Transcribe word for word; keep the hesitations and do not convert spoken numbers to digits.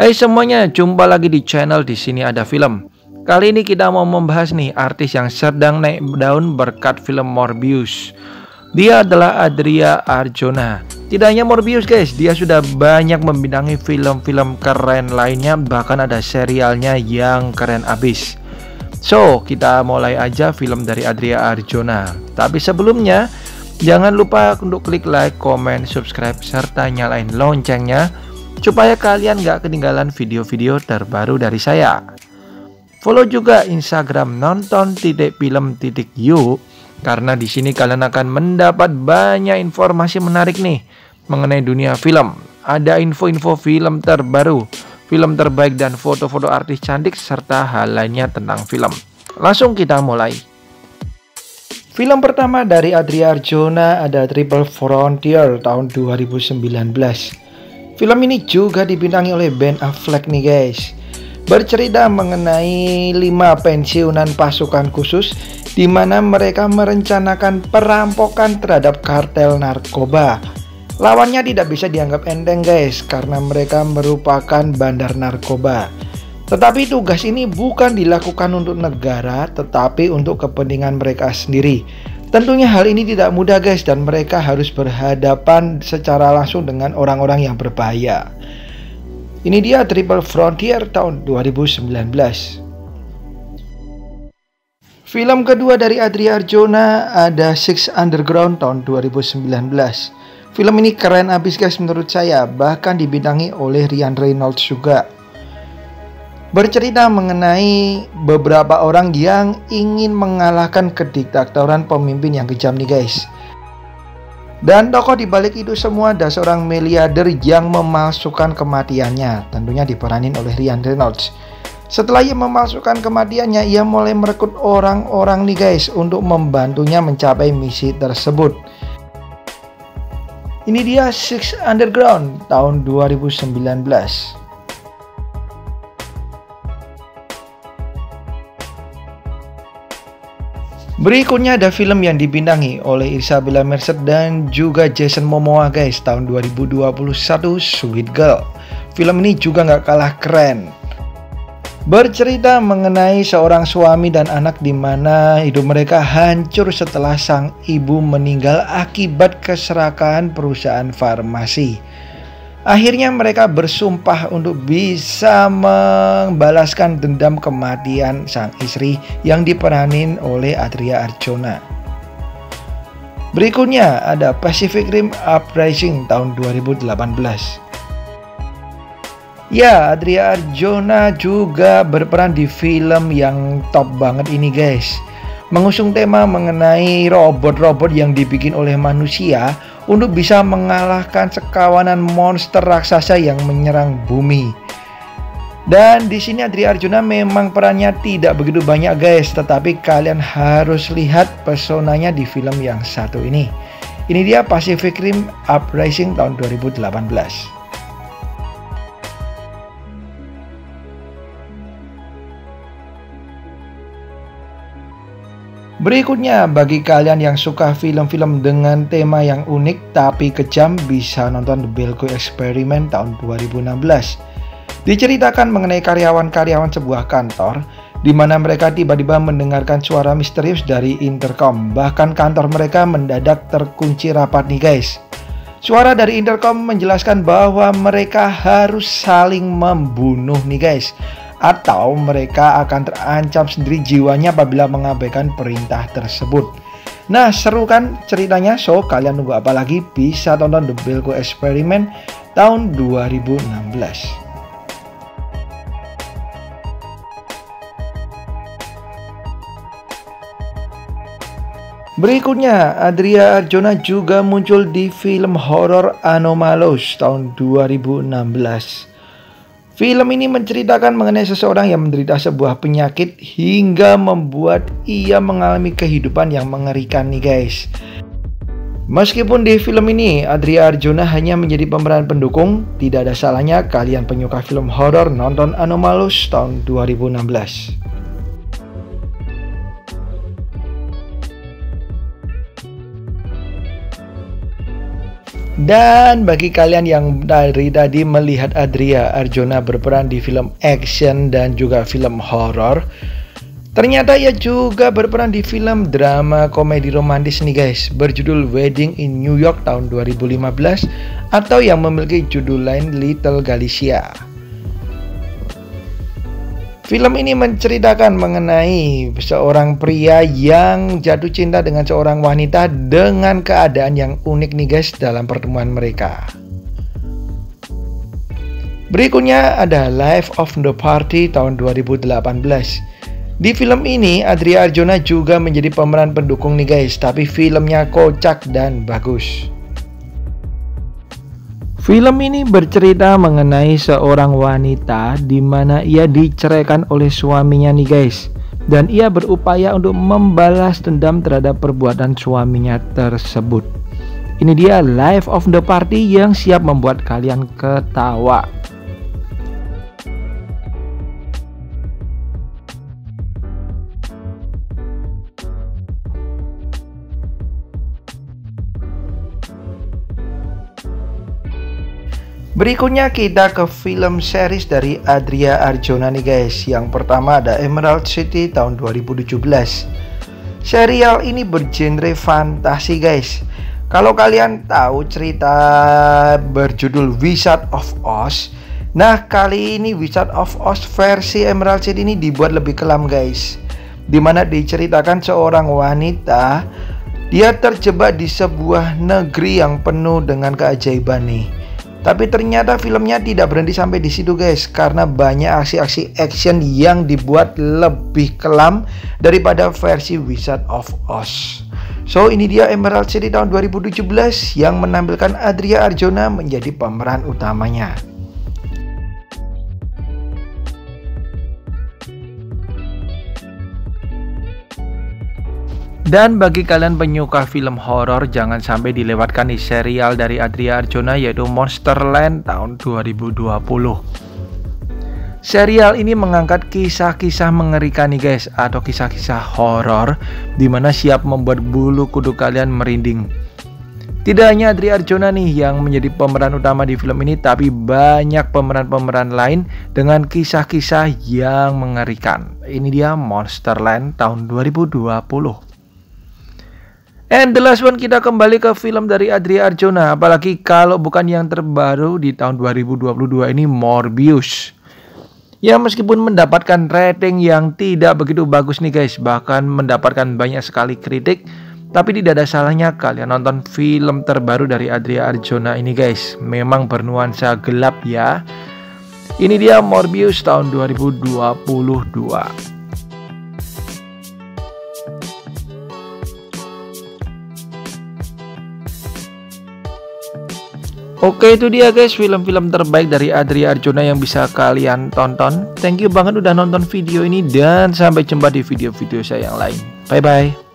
Hai semuanya, jumpa lagi di channel Di Sini Ada Film. Kali ini kita mau membahas nih artis yang sedang naik daun berkat film Morbius. Dia adalah Adria Arjona. Tidak hanya Morbius guys, dia sudah banyak membintangi film-film keren lainnya, bahkan ada serialnya yang keren abis. So, kita mulai aja film dari Adria Arjona. Tapi sebelumnya, jangan lupa untuk klik like, comment, subscribe, serta nyalain loncengnya supaya kalian gak ketinggalan video-video terbaru dari saya. Follow juga Instagram nonton titik film titik yuk, karena di sini kalian akan mendapat banyak informasi menarik nih mengenai dunia film. Ada info-info film terbaru, film terbaik, dan foto-foto artis cantik serta hal lainnya tentang film. Langsung kita mulai. Film pertama dari Adria Arjona ada Triple Frontier tahun dua ribu sembilan belas. Film ini juga dibintangi oleh Ben Affleck nih guys. Bercerita mengenai lima pensiunan pasukan khusus di mana mereka merencanakan perampokan terhadap kartel narkoba. Lawannya tidak bisa dianggap enteng guys, karena mereka merupakan bandar narkoba. Tetapi tugas ini bukan dilakukan untuk negara, tetapi untuk kepentingan mereka sendiri. Tentunya hal ini tidak mudah guys, dan mereka harus berhadapan secara langsung dengan orang-orang yang berbahaya. Ini dia Triple Frontier tahun dua ribu sembilan belas. Film kedua dari Adria Arjona ada Six Underground tahun dua ribu sembilan belas. Film ini keren abis guys menurut saya, bahkan dibintangi oleh Ryan Reynolds juga. Bercerita mengenai beberapa orang yang ingin mengalahkan kediktatoran pemimpin yang kejam nih guys. Dan tokoh dibalik itu semua ada seorang miliarder yang memalsukan kematiannya, tentunya diperanin oleh Ryan Reynolds. Setelah ia memalsukan kematiannya, ia mulai merekrut orang-orang nih guys untuk membantunya mencapai misi tersebut. Ini dia Six Underground tahun dua ribu sembilan belas. Berikutnya ada film yang dibintangi oleh Isabella Merced dan juga Jason Momoa guys, tahun dua ribu dua puluh satu, Sweet Girl. Film ini juga gak kalah keren. Bercerita mengenai seorang suami dan anak di mana hidup mereka hancur setelah sang ibu meninggal akibat keserakahan perusahaan farmasi. Akhirnya mereka bersumpah untuk bisa membalaskan dendam kematian sang istri yang diperanin oleh Adria Arjona. Berikutnya ada Pacific Rim Uprising tahun dua ribu delapan belas. Ya, Adria Arjona juga berperan di film yang top banget ini guys. Mengusung tema mengenai robot-robot yang dibikin oleh manusia untuk bisa mengalahkan sekawanan monster raksasa yang menyerang bumi. Dan di sini Adria Arjona memang perannya tidak begitu banyak guys, tetapi kalian harus lihat pesonanya di film yang satu ini. Ini dia Pacific Rim Uprising tahun dua ribu delapan belas. Berikutnya, bagi kalian yang suka film-film dengan tema yang unik tapi kejam, bisa nonton The Belko Experiment tahun dua ribu enam belas. Diceritakan mengenai karyawan-karyawan sebuah kantor di mana mereka tiba-tiba mendengarkan suara misterius dari intercom. Bahkan kantor mereka mendadak terkunci rapat nih guys. Suara dari intercom menjelaskan bahwa mereka harus saling membunuh nih guys, atau mereka akan terancam sendiri jiwanya apabila mengabaikan perintah tersebut. Nah, seru kan ceritanya? So, kalian tunggu apa lagi? Bisa tonton The Belko Experiment tahun dua ribu enam belas. Berikutnya, Adria Arjona juga muncul di film horor Anomalous tahun dua ribu enam belas. Film ini menceritakan mengenai seseorang yang menderita sebuah penyakit hingga membuat ia mengalami kehidupan yang mengerikan nih guys. Meskipun di film ini Adria Arjona hanya menjadi pemeran pendukung, tidak ada salahnya kalian penyuka film horor nonton Anomalous tahun dua ribu enam belas. Dan bagi kalian yang dari tadi melihat Adria Arjona berperan di film action dan juga film horor, ternyata ia juga berperan di film drama komedi romantis nih guys, berjudul Wedding in New York tahun dua ribu lima belas atau yang memiliki judul lain Little Galicia. Film ini menceritakan mengenai seorang pria yang jatuh cinta dengan seorang wanita dengan keadaan yang unik nih guys dalam pertemuan mereka. Berikutnya ada Life of the Party tahun dua ribu delapan belas. Di film ini Adria Arjona juga menjadi pemeran pendukung nih guys, tapi filmnya kocak dan bagus. Film ini bercerita mengenai seorang wanita di mana ia diceraikan oleh suaminya nih guys, dan ia berupaya untuk membalas dendam terhadap perbuatan suaminya tersebut. Ini dia Life of the Party yang siap membuat kalian ketawa. Berikutnya kita ke film series dari Adria Arjona nih guys. Yang pertama ada Emerald City tahun dua ribu tujuh belas. Serial ini bergenre fantasi guys. Kalau kalian tahu cerita berjudul Wizard of Oz, nah kali ini Wizard of Oz versi Emerald City ini dibuat lebih kelam guys, dimana diceritakan seorang wanita, dia terjebak di sebuah negeri yang penuh dengan keajaiban nih. Tapi ternyata filmnya tidak berhenti sampai di situ guys, karena banyak aksi-aksi action yang dibuat lebih kelam daripada versi Wizard of Oz. So ini dia Emerald City tahun dua ribu tujuh belas yang menampilkan Adria Arjona menjadi pemeran utamanya. Dan bagi kalian penyuka film horor, jangan sampai dilewatkan di serial dari Adria Arjona yaitu Monsterland tahun dua ribu dua puluh. Serial ini mengangkat kisah-kisah mengerikan nih guys, atau kisah-kisah horor dimana siap membuat bulu kuduk kalian merinding. Tidak hanya Adria Arjona nih yang menjadi pemeran utama di film ini, tapi banyak pemeran-pemeran lain dengan kisah-kisah yang mengerikan. Ini dia Monsterland tahun dua ribu dua puluh. And the last one, kita kembali ke film dari Adria Arjona, apalagi kalau bukan yang terbaru di tahun dua ribu dua puluh dua ini, Morbius. Ya meskipun mendapatkan rating yang tidak begitu bagus nih guys, bahkan mendapatkan banyak sekali kritik, tapi tidak ada salahnya kalian nonton film terbaru dari Adria Arjona ini guys. Memang bernuansa gelap ya. Ini dia Morbius tahun dua ribu dua puluh dua. Oke, itu dia guys film-film terbaik dari Adria Arjona yang bisa kalian tonton. Thank you banget udah nonton video ini, dan sampai jumpa di video-video saya yang lain. Bye bye.